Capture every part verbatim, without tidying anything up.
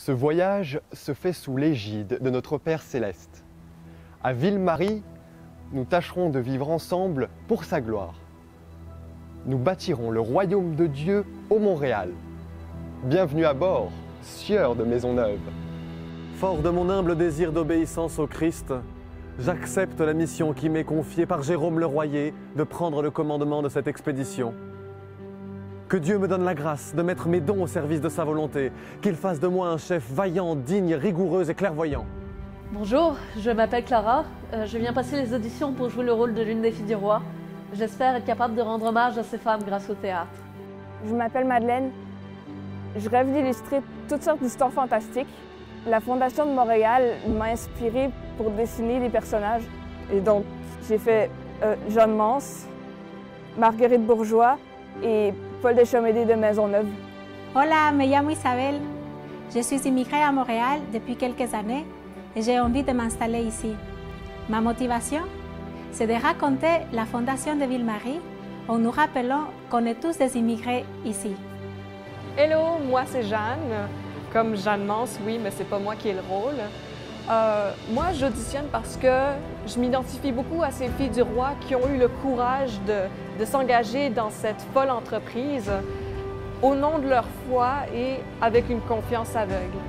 Ce voyage se fait sous l'égide de notre Père Céleste. À Ville-Marie, nous tâcherons de vivre ensemble pour sa gloire. Nous bâtirons le royaume de Dieu au Montréal. Bienvenue à bord, sieur de Maisonneuve. Fort de mon humble désir d'obéissance au Christ, j'accepte la mission qui m'est confiée par Jérôme Le Royer de prendre le commandement de cette expédition. Que Dieu me donne la grâce de mettre mes dons au service de sa volonté, qu'il fasse de moi un chef vaillant, digne, rigoureux et clairvoyant. Bonjour, je m'appelle Clara, euh, je viens passer les auditions pour jouer le rôle de l'une des filles du roi. J'espère être capable de rendre hommage à ces femmes grâce au théâtre. Je m'appelle Madeleine, je rêve d'illustrer toutes sortes d'histoires fantastiques. La Fondation de Montréal m'a inspirée pour dessiner des personnages. Et donc, j'ai fait euh, Jeanne Mance, Marguerite Bourgeois et Paul Deschamédé de Maisonneuve. Hola, me llamo Isabel. Je suis immigrée à Montréal depuis quelques années et j'ai envie de m'installer ici. Ma motivation, c'est de raconter la fondation de Ville-Marie en nous rappelant qu'on est tous des immigrés ici. Hello, moi c'est Jeanne. Comme Jeanne Mance, oui, mais c'est pas moi qui ai le rôle. Euh, moi, j'auditionne parce que je m'identifie beaucoup à ces filles du roi qui ont eu le courage de, de s'engager dans cette folle entreprise au nom de leur foi et avec une confiance aveugle.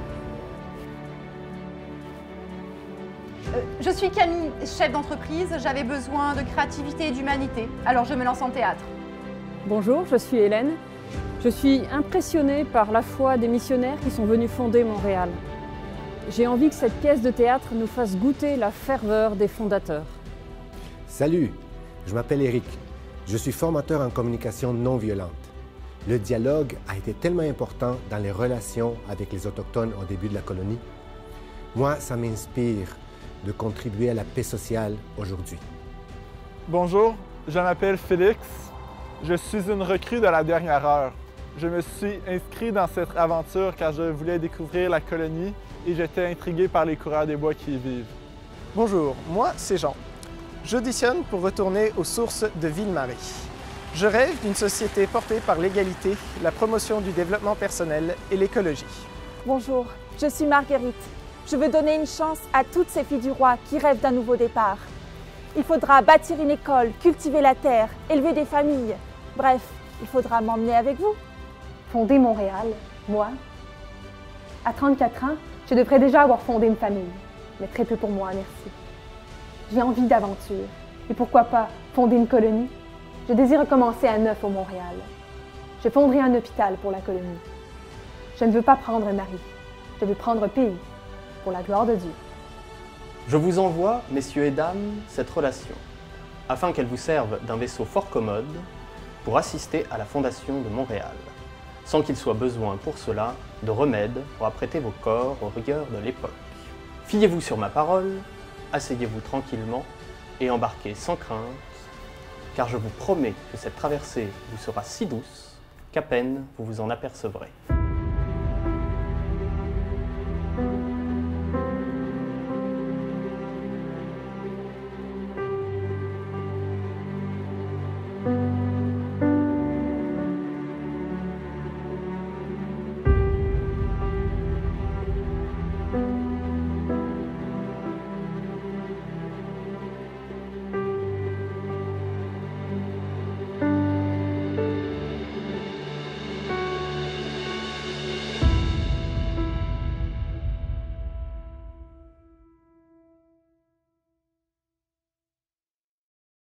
Euh, je suis Camille, chef d'entreprise. J'avais besoin de créativité et d'humanité, alors je me lance en théâtre. Bonjour, je suis Hélène. Je suis impressionnée par la foi des missionnaires qui sont venus fonder Montréal. J'ai envie que cette pièce de théâtre nous fasse goûter la ferveur des fondateurs. Salut, je m'appelle Éric. Je suis formateur en communication non violente. Le dialogue a été tellement important dans les relations avec les Autochtones au début de la colonie. Moi, ça m'inspire de contribuer à la paix sociale aujourd'hui. Bonjour, je m'appelle Félix. Je suis une recrue de la dernière heure. Je me suis inscrit dans cette aventure car je voulais découvrir la colonie et j'étais intrigué par les coureurs des bois qui y vivent. Bonjour, moi c'est Jean. J'auditionne pour retourner aux sources de Ville-Marie. Je rêve d'une société portée par l'égalité, la promotion du développement personnel et l'écologie. Bonjour, je suis Marguerite. Je veux donner une chance à toutes ces filles du roi qui rêvent d'un nouveau départ. Il faudra bâtir une école, cultiver la terre, élever des familles. Bref, il faudra m'emmener avec vous. Fonder Montréal, moi, à trente-quatre ans, je devrais déjà avoir fondé une famille. Mais très peu pour moi, merci. J'ai envie d'aventure. Et pourquoi pas fonder une colonie? Je désire recommencer à neuf au Montréal. Je fonderai un hôpital pour la colonie. Je ne veux pas prendre un mari. Je veux prendre un pays pour la gloire de Dieu. Je vous envoie, messieurs et dames, cette relation, afin qu'elle vous serve d'un vaisseau fort commode pour assister à la fondation de Montréal, sans qu'il soit besoin pour cela de remèdes pour apprêter vos corps aux rigueurs de l'époque. Fiez-vous sur ma parole, asseyez-vous tranquillement et embarquez sans crainte, car je vous promets que cette traversée vous sera si douce qu'à peine vous vous en apercevrez.